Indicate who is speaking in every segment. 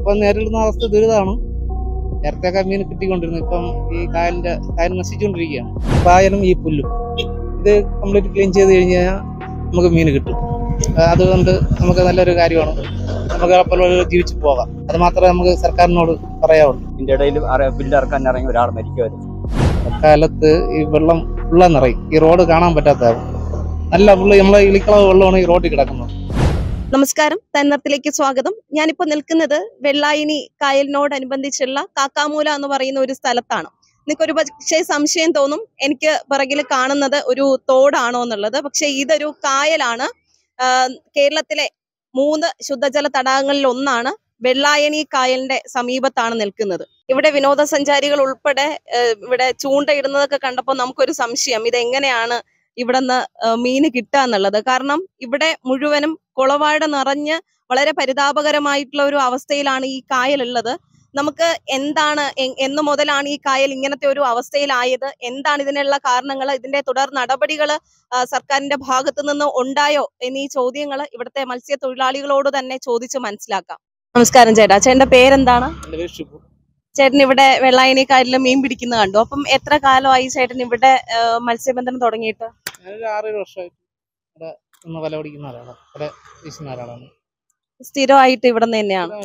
Speaker 1: ഇപ്പം നേരിടുന്ന അവസ്ഥ ദുരിതമാണ്. നേരത്തെയൊക്കെ മീൻ കിട്ടിക്കൊണ്ടിരുന്നു. ഇപ്പം ഈ കായൽ നശിച്ചുകൊണ്ടിരിക്കുകയാണ്. കായലും ഈ പുല്ലും ഇത് കംപ്ലീറ്റ് ക്ലീൻ ചെയ്ത് കഴിഞ്ഞാൽ നമുക്ക് മീൻ കിട്ടും. അതുകൊണ്ട് നമുക്ക് നല്ലൊരു കാര്യമാണ്. നമുക്ക് എളുപ്പമുള്ള ജീവിച്ചു പോകാം. അത് മാത്രമേ നമുക്ക് സർക്കാരിനോട് പറയാവുള്ളൂ.
Speaker 2: ഇതിൻ്റെ ഇടയിൽ ബില്ലിറക്കാൻ ഇറങ്ങി ഒരാൾ മരിക്കുമായിരുന്നു.
Speaker 1: അക്കാലത്ത് ഈ വെള്ളം ഉള്ള നിറയും, ഈ റോഡ് കാണാൻ പറ്റാത്തതാകും. നല്ല പുള്ളി നമ്മളെ ഇളിക്കളവ് വെള്ളമാണ് ഈ റോഡിൽ കിടക്കുന്നത്.
Speaker 3: നമസ്കാരം, തന്നത്തിലേക്ക് സ്വാഗതം. ഞാനിപ്പോൾ നിൽക്കുന്നത് വെള്ളായണി കായലിനോടനുബന്ധിച്ചുള്ള കാക്കാമൂല എന്ന് പറയുന്ന ഒരു സ്ഥലത്താണ്. നിങ്ങൾക്കൊരു പക്ഷേ സംശയം തോന്നും, എനിക്ക് പിറകിൽ കാണുന്നത് ഒരു തോടാണോ എന്നുള്ളത്. പക്ഷെ ഇതൊരു കായലാണ്. കേരളത്തിലെ 3 ശുദ്ധജല തടാകങ്ങളിൽ ഒന്നാണ് വെള്ളായണി കായലിന്റെ സമീപത്താണ് നിൽക്കുന്നത്. ഇവിടെ വിനോദസഞ്ചാരികൾ ഉൾപ്പെടെ ഇവിടെ ചൂണ്ടയിടുന്നതൊക്കെ കണ്ടപ്പോൾ നമുക്കൊരു സംശയം, ഇതെങ്ങനെയാണ് ഇവിടെ നിന്ന് മീന് കിട്ടുക എന്നുള്ളത്. കാരണം ഇവിടെ മുഴുവനും കുളവാഴ നിറഞ്ഞ് വളരെ പരിതാപകരമായിട്ടുള്ള ഒരു അവസ്ഥയിലാണ് ഈ കായലുള്ളത്. നമുക്ക് എന്താണ്, എന്ന് മുതലാണ് ഈ കായൽ ഇങ്ങനത്തെ ഒരു അവസ്ഥയിലായത്, എന്താണ് ഇതിനുള്ള കാരണങ്ങൾ, ഇതിന്റെ തുടർ നടപടികൾ സർക്കാരിന്റെ ഭാഗത്തു നിന്ന് ഉണ്ടായോ എന്നീ ചോദ്യങ്ങൾ ഇവിടുത്തെ മത്സ്യത്തൊഴിലാളികളോട് തന്നെ ചോദിച്ച് മനസ്സിലാക്കാം. നമസ്കാരം ചേട്ടാ, ചേട്ടന്റെ പേരെന്താണ്? ചേട്ടൻ ഇവിടെ വെള്ളായണി കായലിൽ മീൻ പിടിക്കുന്നത് കണ്ടു. അപ്പം എത്ര കാലമായി ചേട്ടൻ ഇവിടെ മത്സ്യബന്ധനം തുടങ്ങിയിട്ട്?
Speaker 1: 6-7 വർഷമായിട്ട് ഇവിടെ വല പിടിക്കുന്ന ആളാണ്, ഇവിടെ വീശുന്ന ആളാണ്.
Speaker 3: സ്ഥിരമായിട്ട് ഇവിടെ നിന്ന് തന്നെയാണ്.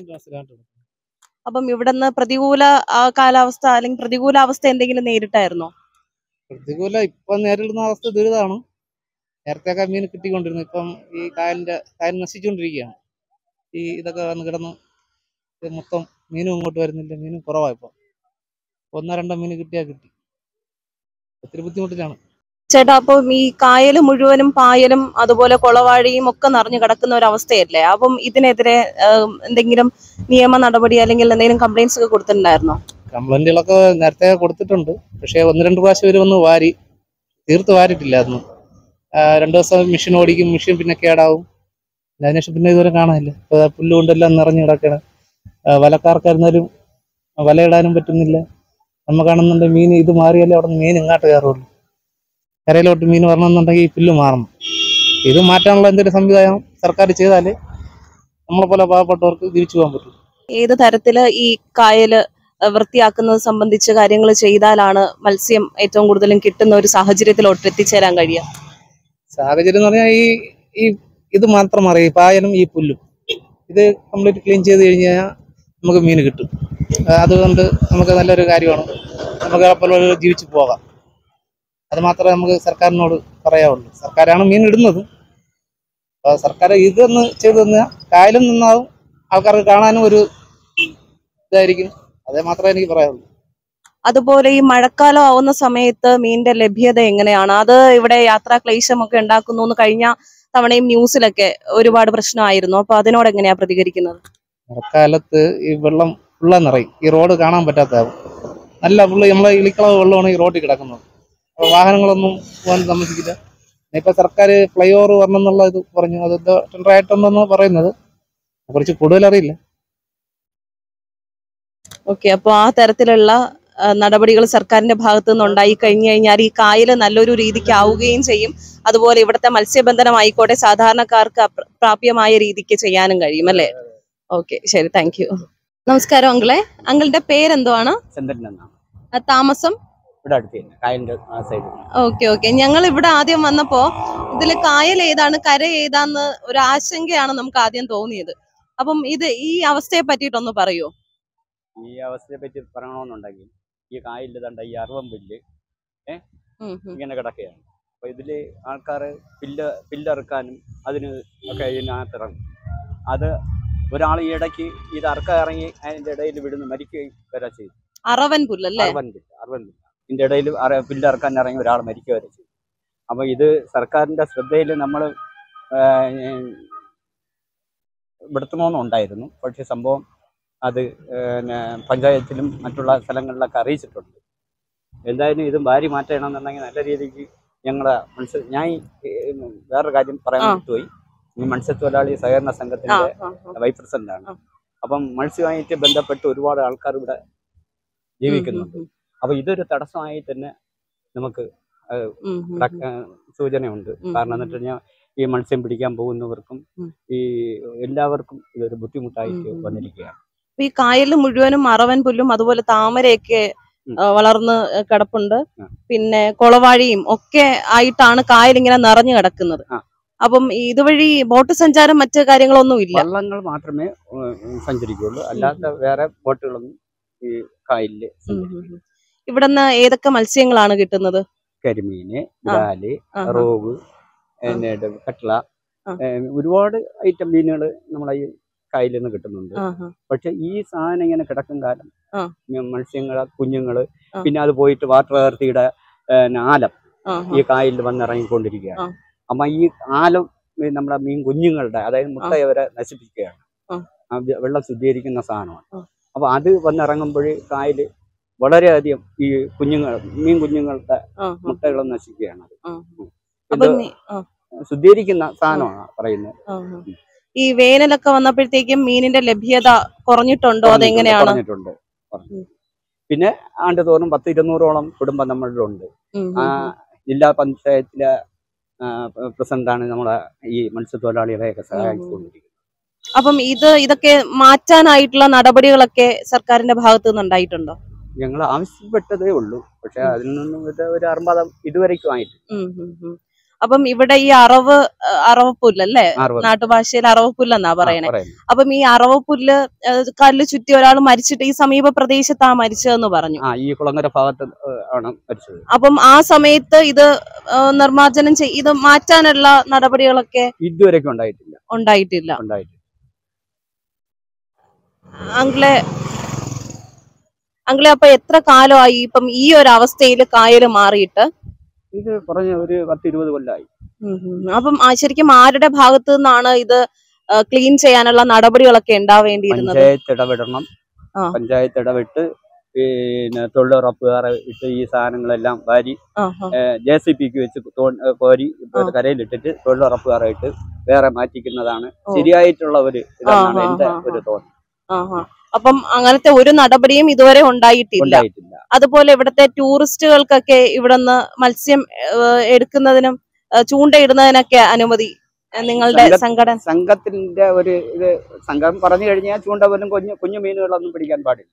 Speaker 3: അപ്പം ഇവിടെ നിന്ന് പ്രതികൂല കാലാവസ്ഥ അല്ലെങ്കിൽ പ്രതികൂലാവസ്ഥ എന്തെങ്കിലും നേരിട്ടായിരുന്നോ?
Speaker 1: പ്രതികൂല ഇപ്പം നേരിടുന്ന അവസ്ഥ ദുരിതമാണ്. നേരത്തെയൊക്കെ മീൻ കിട്ടിക്കൊണ്ടിരുന്നു. ഇപ്പം ഈ കായൽ നശിച്ചുകൊണ്ടിരിക്കുകയാണ്. ഈ ഇതൊക്കെ വന്ന് കിടന്ന് മൊത്തം മീനും ഇങ്ങോട്ട് വരുന്നില്ല. മീനും കുറവാണ്. ഇപ്പം 1-2 മീൻ കിട്ടിയാൽ കിട്ടി. ഒത്തിരി ബുദ്ധിമുട്ടിലാണ്
Speaker 3: ചേട്ടാ. അപ്പം ഈ കായല് മുഴുവനും പായലും അതുപോലെ കുളവാഴിയും ഒക്കെ നിറഞ്ഞു കിടക്കുന്ന ഒരു അവസ്ഥയല്ലേ? അപ്പം ഇതിനെതിരെ എന്തെങ്കിലും നിയമ നടപടി അല്ലെങ്കിൽ എന്തെങ്കിലും കംപ്ലൈന്റ്സ് ഒക്കെ കൊടുത്തിട്ടുണ്ടായിരുന്നോ?
Speaker 1: കംപ്ലൈന്റുകളൊക്കെ നേരത്തെ കൊടുത്തിട്ടുണ്ട്. പക്ഷേ 1-2 പ്രാവശ്യം ഇവർ വന്ന് തീർത്ത് വാരിട്ടില്ല. അന്ന് 2 ദിവസം മെഷീൻ ഓടിക്കും, മെഷീൻ പിന്നെ കേടാവും. അതിനുശേഷം പിന്നെ ഇതുവരെ കാണാനില്ല. ഇപ്പോൾ പുല്ലുകൊണ്ടെല്ലാം നിറഞ്ഞു കിടക്കണം. വലക്കാർക്കായിരുന്നാലും വലയിടാനും പറ്റുന്നില്ല. നമ്മൾ കാണുന്നുണ്ട് മീൻ ഇത് മാറിയാലേ അവിടെ നിന്ന് മീൻ ഇങ്ങോട്ട് കയറുള്ളൂ. കരയിലോട്ട് മീൻ വരണമെന്നുണ്ടെങ്കിൽ ഈ പുല്ല് മാറണം. ഇത് മാറ്റാനുള്ള എന്തെങ്കിലും സംവിധാനം സർക്കാർ ചെയ്താലേ നമ്മളെ പോലെ പാവപ്പെട്ടവർക്ക് തിരിച്ചു പോകാൻ പറ്റും.
Speaker 3: ഏത് തരത്തില് ഈ കായല് വൃത്തിയാക്കുന്നത് സംബന്ധിച്ച് കാര്യങ്ങൾ ചെയ്താലാണ് മത്സ്യം ഏറ്റവും കൂടുതലും കിട്ടുന്ന ഒരു സാഹചര്യത്തിലോട്ട് എത്തിച്ചേരാൻ കഴിയുക?
Speaker 1: സാഹചര്യം എന്ന് പറഞ്ഞാൽ ഈ ഇത് മാത്രം അറിയാം, പായലും ഈ പുല്ലും ഇത് കംപ്ലീറ്റ് ക്ലീൻ ചെയ്ത് കഴിഞ്ഞാൽ നമുക്ക് മീൻ കിട്ടും. അതുകൊണ്ട് നമുക്ക് നല്ലൊരു കാര്യമാണ്. നമുക്ക് എളുപ്പമുള്ള ജീവിച്ചു പോകാം. അത് മാത്രമേ നമുക്ക് സർക്കാരിനോട് പറയാവുള്ളൂ. സർക്കാരാണ് മീൻ ഇടുന്നത്. അപ്പോൾ സർക്കാർ ഇതൊന്ന് ചെയ്തു തന്നാൽ കായലും നിന്നാവും, ആൾക്കാർക്ക് കാണാനും ഒരു ഇതായിരിക്കും. അതേ മാത്രമേ എനിക്ക് പറയാവുള്ളൂ.
Speaker 3: അതുപോലെ ഈ മഴക്കാലം ആവുന്ന സമയത്ത് മീനിന്റെ ലഭ്യത എങ്ങനെയാണ്? അത് ഇവിടെ യാത്രാ ക്ലേശമൊക്കെ ഉണ്ടാക്കുന്നു എന്ന് കഴിഞ്ഞ തവണയും ന്യൂസിലൊക്കെ ഒരുപാട് പ്രശ്നമായിരുന്നു. അപ്പൊ അതിനോട് എങ്ങനെയാ പ്രതികരിക്കുന്നത്?
Speaker 1: മഴക്കാലത്ത് ഈ വെള്ളം ഉള്ള നിറയും, ഈ റോഡ് കാണാൻ പറ്റാത്തതാകും. നല്ല നമ്മളെ ഇളിക്കളവ് വെള്ളമാണ് ഈ റോഡിൽ കിടക്കുന്നത്. അപ്പോൾ വാഹനങ്ങളൊന്നും പോകാൻ താമസിക്കില്ല. ഇപ്പം സർക്കാർ ഫ്ലൈ ഓവർ വരണം എന്നുള്ള ഇത് പറഞ്ഞു. അത് ടെൻഡർ ആയിട്ടുണ്ടെന്ന് പറയുന്നത്, കുറച്ച് കൂടുതൽ അറിയില്ല.
Speaker 3: ഓക്കെ, അപ്പോൾ ആ തരത്തിലുള്ള നടപടികൾ സർക്കാരിന്റെ ഭാഗത്തു നിന്ന് ഉണ്ടായി കഴിഞ്ഞു കഴിഞ്ഞാൽ ഈ കായൽ നല്ലൊരു രീതിക്ക് ആവുകയും ചെയ്യും. അതുപോലെ ഇവിടുത്തെ മത്സ്യബന്ധനം ആയിക്കോട്ടെ സാധാരണക്കാർക്ക് പ്രാപ്യമായ രീതിക്ക് ചെയ്യാനും കഴിയും അല്ലേ? ഓക്കെ, ശരി, താങ്ക് യു. നമസ്കാരം അങ്കിളെ. അങ്കിളുടെ പേരെന്തുവാണ്? താമസം? ഓക്കെ. ഞങ്ങൾ ഇവിടെ ആദ്യം വന്നപ്പോ ഇതില് കായൽ ഏതാണ് കര ഏതാന്ന് ഒരു ആശങ്കയാണ് നമുക്ക് ആദ്യം തോന്നിയത്. അപ്പം ഈ അവസ്ഥയെ പറ്റിയിട്ടൊന്ന് പറയോ?
Speaker 2: ഈ അവസ്ഥയെ പറ്റി പറയണമെന്നുണ്ടെങ്കിൽ ഈ കായലിൽ തണ്ട ഈ അറുവമ്പുല്ല് ഇങ്ങനെ കിടക്കുകയാണ്. അപ്പൊ ഇതില് ആൾക്കാർ പില്ലറുക്കാനും അതിന് ഒക്കെ ഇതിനകത്തിറങ്ങും. അത് ഒരാൾ ഈ ഇടയ്ക്ക് ഇത് അറക്ക ഇറങ്ങി അതിന്റെ ഇടയിൽ വിടുന്ന് മരിക്കുകയും വരെ ചെയ്തു.
Speaker 3: അറവൻ പുല്ലല്ലേ?
Speaker 2: അറവൻ പുല്ല് ഇതിന്റെ ഇടയിൽ പില്ലറുക്കാൻ ഇറങ്ങി ഒരാൾ മരിക്കുക വരെ ചെയ്തു. അപ്പൊ ഇത് സർക്കാരിന്റെ ശ്രദ്ധയിൽ നമ്മൾ പെടുത്തണമെന്നുണ്ടായിരുന്നു. പക്ഷെ സംഭവം അത് പഞ്ചായത്തിലും മറ്റുള്ള സ്ഥലങ്ങളിലൊക്കെ അറിയിച്ചിട്ടുണ്ട്. എന്തായാലും ഇത് വാരി മാറ്റണമെന്നുണ്ടെങ്കിൽ നല്ല രീതിക്ക് ഞാൻ വേറൊരു കാര്യം പറയാൻ വിട്ടുപോയി. ഈ മത്സ്യത്തൊഴിലാളി സഹകരണ സംഘത്തിന്റെ വൈസ് പ്രസിഡന്റാണ്. അപ്പം മത്സ്യവുമായിട്ട് ബന്ധപ്പെട്ട് ഒരുപാട് ആൾക്കാർ ഇവിടെ ജീവിക്കുന്നുണ്ട്. അപ്പൊ ഇതൊരു തടസ്സമായി തന്നെ നമുക്ക് സൂചനയുണ്ട്. കാരണം എന്ന് വെച്ച് കഴിഞ്ഞാൽ ഈ മത്സ്യം പിടിക്കാൻ പോകുന്നവർക്കും ഈ എല്ലാവർക്കും ഇതൊരു ബുദ്ധിമുട്ടായിട്ട് വന്നിരിക്കുകയാണ്.
Speaker 3: ഈ കായലിൽ മുഴുവനും മറവൻ പുല്ലും അതുപോലെ താമരയൊക്കെ വളർന്ന് കിടപ്പുണ്ട്. പിന്നെ കുളവാഴിയും ഒക്കെ ആയിട്ടാണ് കായൽ ഇങ്ങനെ നിറഞ്ഞു കിടക്കുന്നത്. അപ്പം ഇതുവഴി ബോട്ട് സഞ്ചാരം മറ്റു കാര്യങ്ങളൊന്നും ഇല്ല.
Speaker 2: വള്ളങ്ങൾ മാത്രമേ സഞ്ചരിക്കുള്ളൂ, അല്ലാത്ത വേറെ ബോട്ടുകളൊന്നും ഈ കായലില്.
Speaker 3: ഇവിടുന്ന് ഏതൊക്കെ മത്സ്യങ്ങളാണ് കിട്ടുന്നത്?
Speaker 2: കരിമീന്, ബ്രാല്, റോവ്, കട്ട്ള, ഒരുപാട് ഐറ്റം മീനുകൾ നമ്മളെ ഈ കായലിൽ നിന്ന് കിട്ടുന്നുണ്ട്. പക്ഷെ ഈ സാധനം ഇങ്ങനെ കിടക്കും കാലം മത്സ്യങ്ങളെ കുഞ്ഞുങ്ങള് പിന്നെ അത് പോയിട്ട് വാട്ടർ അതോറിറ്റിയുടെ ആലം ഈ കായലിൽ വന്നിറങ്ങിക്കൊണ്ടിരിക്കുകയാണ്. അപ്പൊ ഈ ആലം നമ്മുടെ മീൻ കുഞ്ഞുങ്ങളുടെ, അതായത് മുട്ടയവരെ നശിപ്പിക്കുകയാണ്. വെള്ളം ശുദ്ധീകരിക്കുന്ന സാധനമാണ്. അപ്പൊ അത് വന്നിറങ്ങുമ്പോൾ കായല് വളരെയധികം ഈ മീൻ കുഞ്ഞുങ്ങളുടെ മുട്ടകളും നശിക്കുകയാണ്. ശുദ്ധീകരിക്കുന്ന സാധനമാണ് പറയുന്നത്.
Speaker 3: ഈ വേനലൊക്കെ വന്നപ്പോഴത്തേക്കും മീനിന്റെ ലഭ്യത കുറഞ്ഞിട്ടുണ്ടോ? അതെങ്ങനെയാണ്?
Speaker 2: കുറഞ്ഞിട്ടുണ്ട്. പിന്നെ ആണ്ടുതോറും 100-200ഓളം കുടുംബം നമ്മളിലുണ്ട്. ജില്ലാ പഞ്ചായത്തിലെ പ്രസിഡന്റാണ് നമ്മളെ ഈ മത്സ്യത്തൊഴിലാളികളെയൊക്കെ സഹായിച്ചുകൊണ്ടിരിക്കുന്നത്.
Speaker 3: അപ്പം ഇതൊക്കെ മാറ്റാനായിട്ടുള്ള നടപടികളൊക്കെ സർക്കാരിന്റെ ഭാഗത്തു നിന്ന് ഉണ്ടായിട്ടുണ്ടോ?
Speaker 2: ഞങ്ങൾ ആവശ്യപ്പെട്ടതേ ഉള്ളൂ. പക്ഷെ അതിൽ നിന്നും ഒരു അർമ്മതം ഇതുവരേക്കും ആയിട്ട്.
Speaker 3: അപ്പം ഇവിടെ ഈ അറവപ്പുല്ലല്ലേ, നാട്ടുഭാഷയിൽ അറവപ്പുല്ലെന്നാ പറയണേ. അപ്പം ഈ അറവപ്പുല്ല് കല്ല് ചുറ്റി ഒരാൾ മരിച്ചിട്ട് ഈ സമീപ പ്രദേശത്താ മരിച്ചതെന്ന് പറഞ്ഞു.
Speaker 2: ഈ കുളങ്ങര ഭാഗത്ത് ആണ് മരിച്ചത്.
Speaker 3: അപ്പം ആ സമയത്ത് ഇത് നിർമ്മാർജ്ജനം ഇത് മാറ്റാനുള്ള നടപടികളൊക്കെ
Speaker 2: ഇതുവരെക്കും ഉണ്ടായിട്ടില്ല.
Speaker 3: അങ്കിളെ അപ്പൊ എത്ര കാലമായി ഇപ്പം ഈ ഒരു അവസ്ഥയിൽ കായല് മാറിയിട്ട്?
Speaker 2: ഇത് പറഞ്ഞ ഒരു 10-20 കൊല്ലമായി.
Speaker 3: അപ്പം ശരിക്കും ആരുടെ ഭാഗത്തു നിന്നാണ് ഇത് ക്ലീൻ ചെയ്യാനുള്ള നടപടികളൊക്കെ ഉണ്ടാവേണ്ടിയിരുന്നത്?
Speaker 2: പഞ്ചായത്ത് ഇടപെടണം. പഞ്ചായത്ത് ഇടപെട്ട് പിന്നെ തൊഴിലുറപ്പുകാരെ ഇട്ട് ഈ സാധനങ്ങളെല്ലാം വാരി JCBക്ക് വെച്ച് കോരി കരയിലിട്ടിട്ട് തൊഴിലുറപ്പുകാരായിട്ട് വേറെ മാറ്റിക്കുന്നതാണ് ശരിയായിട്ടുള്ള ഒരു ഇതാണ് എന്റെ ഒരു തോന്നൽ.
Speaker 3: അപ്പം അങ്ങനത്തെ ഒരു നടപടിയും ഇതുവരെ ഉണ്ടായിട്ടില്ല. അതുപോലെ ഇവിടുത്തെ ടൂറിസ്റ്റുകൾക്കൊക്കെ ഇവിടുന്ന് മത്സ്യം എടുക്കുന്നതിനും ചൂണ്ടയിടുന്നതിനൊക്കെ അനുമതി നിങ്ങളുടെ
Speaker 2: സംഘത്തിന്റെ ഒരു ഇത് സംഘം പറഞ്ഞു കഴിഞ്ഞാൽ ചൂണ്ട പോലും കുഞ്ഞു മീനുകളൊന്നും പിടിക്കാൻ പാടില്ല.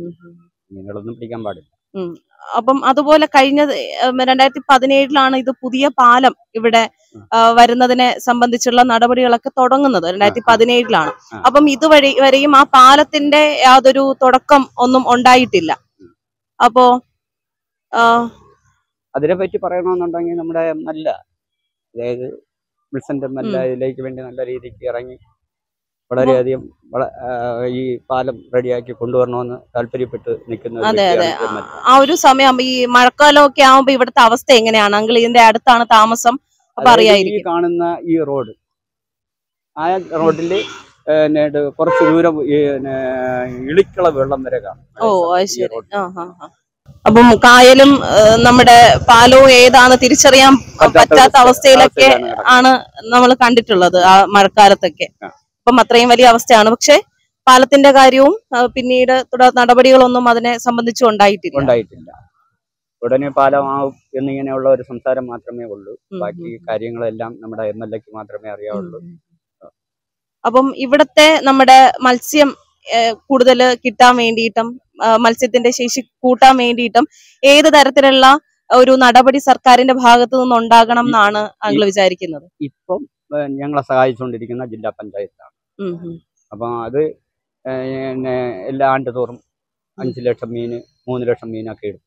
Speaker 3: അപ്പം അതുപോലെ കഴിഞ്ഞ 2017 ഇത് പുതിയ പാലം ഇവിടെ വരുന്നതിനെ സംബന്ധിച്ചുള്ള നടപടികളൊക്കെ തുടങ്ങുന്നത് 2017. അപ്പം ഇതുവരെയും ആ പാലത്തിന്റെ യാതൊരു തുടക്കം ഒന്നും ഉണ്ടായിട്ടില്ല. അപ്പോ
Speaker 2: അതിനെപ്പറ്റി പറയണമെന്നുണ്ടെങ്കിൽ നമ്മുടെ നല്ല, അതായത് വിൽസന്റെ നല്ല ഇതിലേക്ക് വേണ്ടി നല്ല രീതിക്ക് ഇറങ്ങി വളരെയധികം ഈ പാലം റെഡിയാക്കി കൊണ്ടുവരണമെന്ന് താല്പര്യപ്പെട്ട് നിൽക്കുന്ന.
Speaker 3: അതെ അതെ, ആ ഒരു സമയം ഈ മഴക്കാലമൊക്കെ ആവുമ്പോ ഇവിടുത്തെ അവസ്ഥ എങ്ങനെയാണ്? അങ്കിൾ ഇതിന്റെ അടുത്താണ് താമസം, അപ്പൊ അറിയായിരിക്കും.
Speaker 2: കാണുന്ന ഈ റോഡ്, ആ റോഡില് കുറച്ച് ദൂരം ഇളിക്കള വെള്ളം വരെ കാണും.
Speaker 3: ഓ ശരി. അപ്പം കായലും നമ്മുടെ പാലവും ഏതാണ് തിരിച്ചറിയാൻ പറ്റാത്ത അവസ്ഥയിലൊക്കെ ആണ് നമ്മൾ കണ്ടിട്ടുള്ളത് ആ മഴക്കാലത്തൊക്കെ. അപ്പം അത്രയും വലിയ അവസ്ഥയാണ്. പക്ഷെ പാലത്തിന്റെ കാര്യവും പിന്നീട് തുടർ നടപടികളൊന്നും അതിനെ സംബന്ധിച്ച് ഉണ്ടായിട്ടില്ല.
Speaker 2: ഉടനെ പാലമാവും എന്നിങ്ങനെയുള്ള ഒരു സംസാരം മാത്രമേ ഉള്ളൂ. ബാക്കി കാര്യങ്ങളെല്ലാം നമ്മുടെ MLAക്ക് മാത്രമേ അറിയാവുള്ളൂ.
Speaker 3: അപ്പം ഇവിടത്തെ നമ്മുടെ മത്സ്യം കൂടുതൽ കിട്ടാൻ വേണ്ടിയിട്ടും മത്സ്യത്തിന്റെ ശേഷി കൂട്ടാൻ വേണ്ടിയിട്ടും ഏത് തരത്തിലുള്ള ഒരു നടപടി സർക്കാരിന്റെ ഭാഗത്തു നിന്ന് ഉണ്ടാകണം എന്നാണ് അങ്കിൾ വിചാരിക്കുന്നത്?
Speaker 2: ഇപ്പം ഞങ്ങളെ സഹായിച്ചുകൊണ്ടിരിക്കുന്ന ജില്ലാ പഞ്ചായത്താണ്. അപ്പൊ അത് എല്ലാ ആണ്ടുതോറും 5 ലക്ഷം മീന് 3 ലക്ഷം മീനൊക്കെ ഇടും.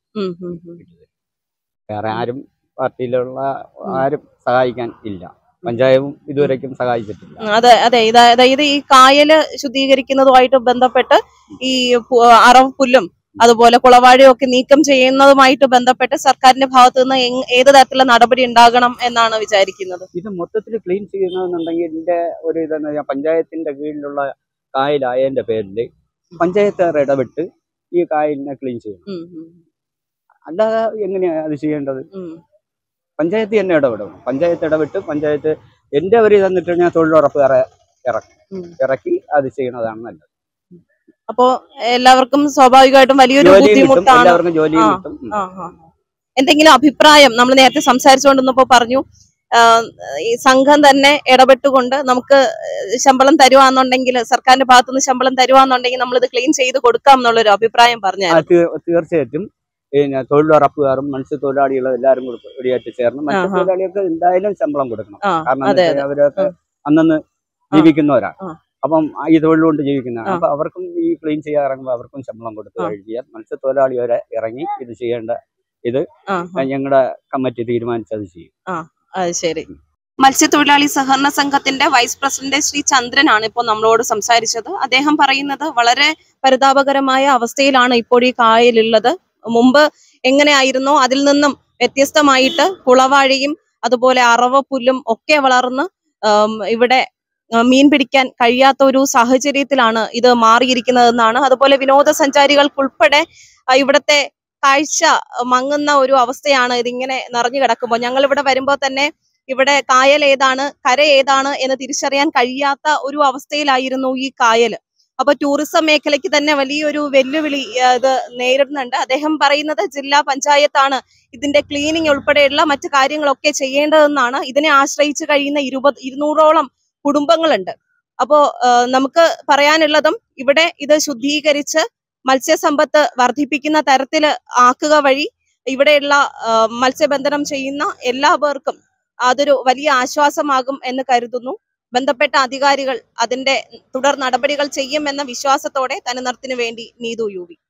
Speaker 2: വേറെ ആരും പാർട്ടിയിലുള്ള ആരും സഹായിക്കാൻ ഇല്ല. പഞ്ചായത്തും ഇതുവരെയ്ക്കും സഹായിച്ചിട്ടില്ല.
Speaker 3: അതെ, അതായത് ഈ കായല് ശുദ്ധീകരിക്കുന്നതുമായിട്ട് ബന്ധപ്പെട്ട് ഈ അറവപ്പുല്ലും അതുപോലെ കുളവാഴയും ഒക്കെ നീക്കം ചെയ്യുന്നതുമായിട്ട് ബന്ധപ്പെട്ട് സർക്കാരിന്റെ ഭാഗത്തു നിന്ന് ഏത് തരത്തിലുള്ള നടപടി ഉണ്ടാകണം എന്നാണ് വിചാരിക്കുന്നത്?
Speaker 2: ഇത് മൊത്തത്തിൽ ക്ലീൻ ചെയ്യണമെന്നുണ്ടെങ്കിൽ ഇതിന്റെ ഒരു ഇതെന്ന് പഞ്ചായത്തിന്റെ കീഴിലുള്ള കായലായതിന്റെ പേരിൽ പഞ്ചായത്തുകാർ ഇടപെട്ട് ഈ കായലിനെ ക്ലീൻ ചെയ്യണം. അല്ലാതെ എങ്ങനെയാ അത് ചെയ്യേണ്ടത്? പഞ്ചായത്ത് തന്നെ ഇടപെടണം. പഞ്ചായത്ത് ഇടപെട്ട് പഞ്ചായത്ത് എന്റെ ഒരു ഇതെന്നിട്ട് ഞാൻ തൊഴിലുറപ്പുകാരെ ഇറക്കി അത് ചെയ്യണതാണ് നല്ലത്.
Speaker 3: അപ്പോ എല്ലാവർക്കും സ്വാഭാവികമായിട്ടും വലിയൊരു ബുദ്ധിമുട്ടാണ്. എന്തെങ്കിലും അഭിപ്രായം നമ്മൾ നേരത്തെ സംസാരിച്ചുകൊണ്ടിരുന്നപ്പോ പറഞ്ഞു ഈ സംഘം തന്നെ ഇടപെട്ടുകൊണ്ട് നമുക്ക് ശമ്പളം തരുവാന്നുണ്ടെങ്കിൽ, സർക്കാരിന്റെ ഭാഗത്തുനിന്ന് ശമ്പളം തരുവാന്നുണ്ടെങ്കിൽ നമ്മൾ ഇത് ക്ലീൻ ചെയ്ത് കൊടുക്കാം എന്നുള്ളൊരു അഭിപ്രായം പറഞ്ഞു.
Speaker 2: തീർച്ചയായിട്ടും പിന്നെ തൊഴിലുറപ്പുകാരും മത്സ്യത്തൊഴിലാളികളും എല്ലാവരും കൂടി കൂടിയായിട്ട് ചേർന്ന് മത്സ്യത്തൊഴിലാളികൾക്ക് എന്തായാലും ശമ്പളം കൊടുക്കണം. കാരണം അവരൊക്കെ അന്നന്ന് ജീവിക്കുന്നവരാണ്. അപ്പം ഈ തൊഴിലുകൊണ്ട് ജീവിക്കുന്നതാണ്. അപ്പൊ അവർക്കും ഈ ക്ലീൻ ചെയ്യാൻ ഇറങ്ങുമ്പോൾ അവർക്കും ശമ്പളം കൊടുത്ത് കഴിഞ്ഞാൽ മത്സ്യത്തൊഴിലാളി വരെ ഇറങ്ങി ഇത് ചെയ്യേണ്ട ഇത് ഞങ്ങളുടെ കമ്മിറ്റി തീരുമാനിച്ചത് ചെയ്യും.
Speaker 3: അത് ശരി. മത്സ്യത്തൊഴിലാളി സഹകരണ സംഘത്തിന്റെ വൈസ് പ്രസിഡന്റ് ശ്രീ ചന്ദ്രനാണ് ഇപ്പോൾ നമ്മളോട് സംസാരിച്ചത്. അദ്ദേഹം പറയുന്നത് വളരെ പരിതാപകരമായ അവസ്ഥയിലാണ് ഇപ്പോൾ ഈ കായലുള്ളത്. മുമ്പ് എങ്ങനെയായിരുന്നോ അതിൽ നിന്നും വ്യത്യസ്തമായിട്ട് കുളവാഴിയും അതുപോലെ അറവപ്പുല്ലും ഒക്കെ വളർന്ന് ഇവിടെ മീൻ പിടിക്കാൻ കഴിയാത്ത ഒരു സാഹചര്യത്തിലാണ് ഇത് മാറിയിരിക്കുന്നതെന്നാണ്. അതുപോലെ വിനോദസഞ്ചാരികൾക്കുൾപ്പെടെ ഇവിടത്തെ കാഴ്ച മങ്ങുന്ന ഒരു അവസ്ഥയാണ് ഇതിങ്ങനെ നിറഞ്ഞു കിടക്കുമ്പോൾ. ഞങ്ങൾ ഇവിടെ വരുമ്പോൾ തന്നെ ഇവിടെ കായൽ ഏതാണ് കര ഏതാണ് എന്ന് തിരിച്ചറിയാൻ കഴിയാത്ത ഒരു അവസ്ഥയിലായിരുന്നു ഈ കായല്. അപ്പൊ ടൂറിസം മേഖലയ്ക്ക് തന്നെ വലിയൊരു വെല്ലുവിളി ഇത് നേരിടുന്നുണ്ട്. അദ്ദേഹം പറയുന്നത് ജില്ലാ പഞ്ചായത്താണ് ഇതിന്റെ ക്ലീനിങ് ഉൾപ്പെടെയുള്ള മറ്റു കാര്യങ്ങളൊക്കെ ചെയ്യേണ്ടതെന്നാണ്. ഇതിനെ ആശ്രയിച്ച് കഴിയുന്ന 200ഓളം കുടുംബങ്ങളുണ്ട്. അപ്പോ നമുക്ക് പറയാനുള്ളതും ഇവിടെ ഇത് ശുദ്ധീകരിച്ച് മത്സ്യസമ്പത്ത് വർദ്ധിപ്പിക്കുന്ന തരത്തിൽ ആക്കുക വഴി ഇവിടെയുള്ള മത്സ്യബന്ധനം ചെയ്യുന്ന എല്ലാവർക്കും അതൊരു വലിയ ആശ്വാസമാകും എന്ന് കരുതുന്നു. ബന്ധപ്പെട്ട അധികാരികൾ അതിന്റെ തുടർ നടപടികൾ ചെയ്യുമെന്ന വിശ്വാസത്തോടെ തനിനിറത്തിന് വേണ്ടി നീതു യുവി.